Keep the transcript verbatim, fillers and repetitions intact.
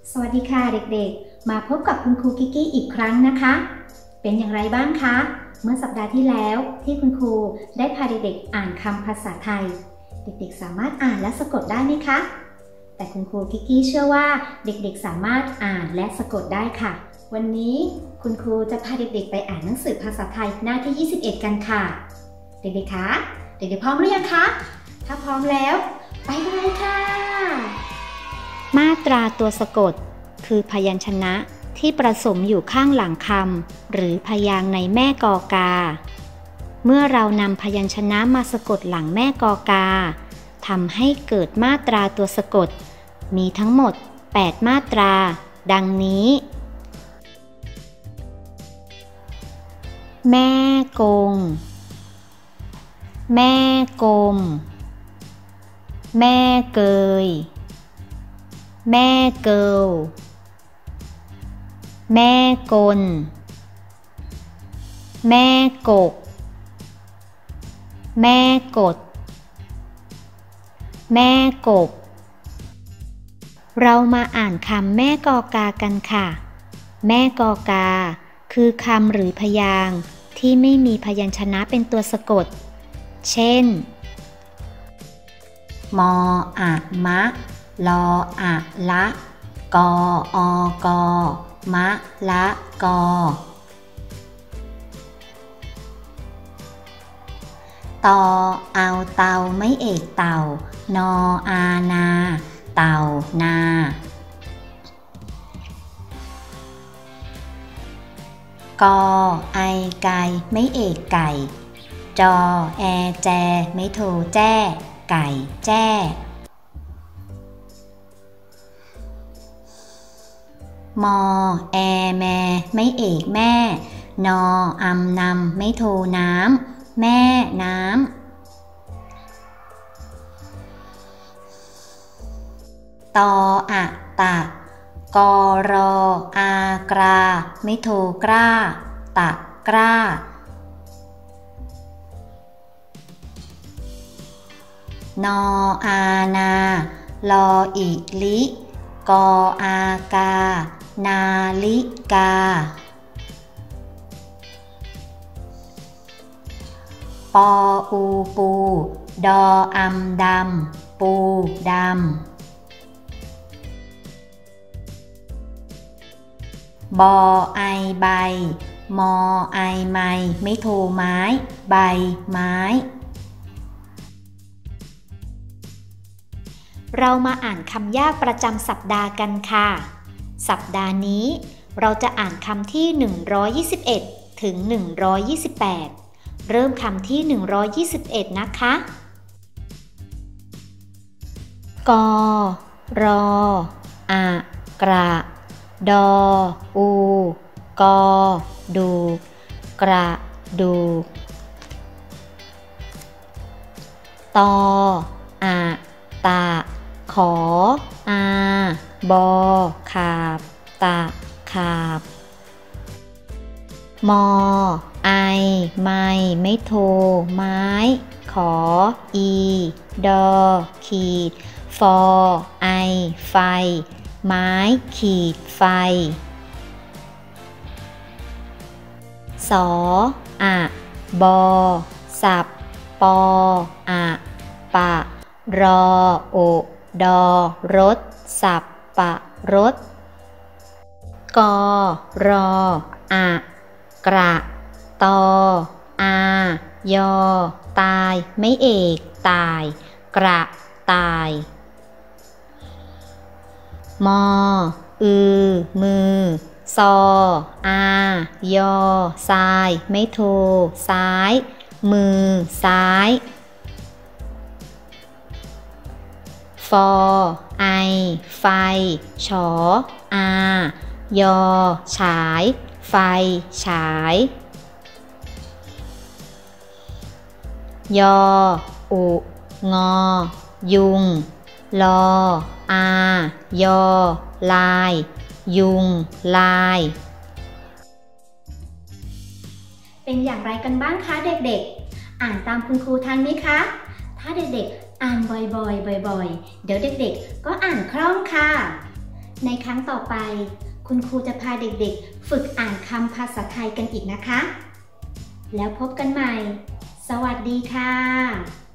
สวัสดีค่ะเด็กๆมาพบกับคุณครูกิกกี้อีกครั้งนะคะเป็นอย่างไรบ้างคะเมื่อสัปดาห์ที่แล้วที่คุณครูได้พาเด็กๆอ่านคำภาษาไทยเด็กๆสามารถอ่านและสะกดได้ไหมคะแต่คุณครูกิกกี้เชื่อว่าเด็กๆสามารถอ่านและสะกดได้ค่ะวันนี้คุณครูจะพาเด็กๆไปอ่านหนังสือภาษาไทยหน้าที่ยี่สิบเอ็ดกันค่ะเด็กๆคะเด็กๆพร้อมหรือยังคะถ้าพร้อมแล้วไปกันเลยค่ะมาตราตัวสะกดคือพยัญชนะที่ผสมอยู่ข้างหลังคำหรือพยางค์ในแม่กอกาเมื่อเรานำพยัญชนะมาสะกดหลังแม่กอกาทำให้เกิดมาตราตัวสะกดมีทั้งหมดแปดมาตราดังนี้แม่กงแม่กลมแม่เกยแม่เกิลแม่กลแม่กกแม่กดแม่กบเรามาอ่านคำแม่กอกากันค่ะแม่กอกาคือคำหรือพยางค์ที่ไม่มีพยัญชนะเป็นตัวสะกดเช่นมออะมะลออะละกออกอมะละกอตอเอาเตาไม่เอกเต่านออานาเต่านา กอไอไก่ไม่เอกไก่จอแอแจไม่โทแจ้ไก่แจ้มอแอแมไม่เอกแม่นออำนำไม่โทน้ำแม่น้ำตออะตะกอรออากราไม่โทกล้าตะกล้านออานาลออิลิกออากานาลิกาปออูปูดออำดำปูดำบอไอใบมอไอไมไม่โทไม้ใบไม้เรามาอ่านคำยากประจำสัปดาห์กันค่ะสัปดาห์นี้เราจะอ่านคำที่หนึ่งร้อยยี่สิบเอ็ดถึงหนึ่งร้อยยี่สิบแปดเริ่มคำที่หนึ่งร้อยยี่สิบเอ็ดนะคะกอรออะกระดออูกอดูกระดูตออะตะขออาบอขาบตะขาบมอไอไม่ไม่โทไม้ขออีดอขีดฟอไอไฟไม้ขีดไฟสออะบอสับปออะปะรอโอดอรถสับปะรถกอรออะกระตออายอตายไม่เอกตายกระตายมออือมือซออายอทรายไม่โทซ้ายมือซ้ายฟอไอไฟฉออายอฉายไฟฉายยออุงอยุงลออายอลายยุงลายเป็นอย่างไรกันบ้างคะเด็กๆอ่านตามคุณครูทันไหมคะถ้าเด็กๆอ่านบ่อยๆบ่อยๆเดี๋ยวเด็กๆก็อ่านคล่องค่ะในครั้งต่อไปคุณครูจะพาเด็กๆฝึกอ่านคำภาษาไทยกันอีกนะคะแล้วพบกันใหม่สวัสดีค่ะ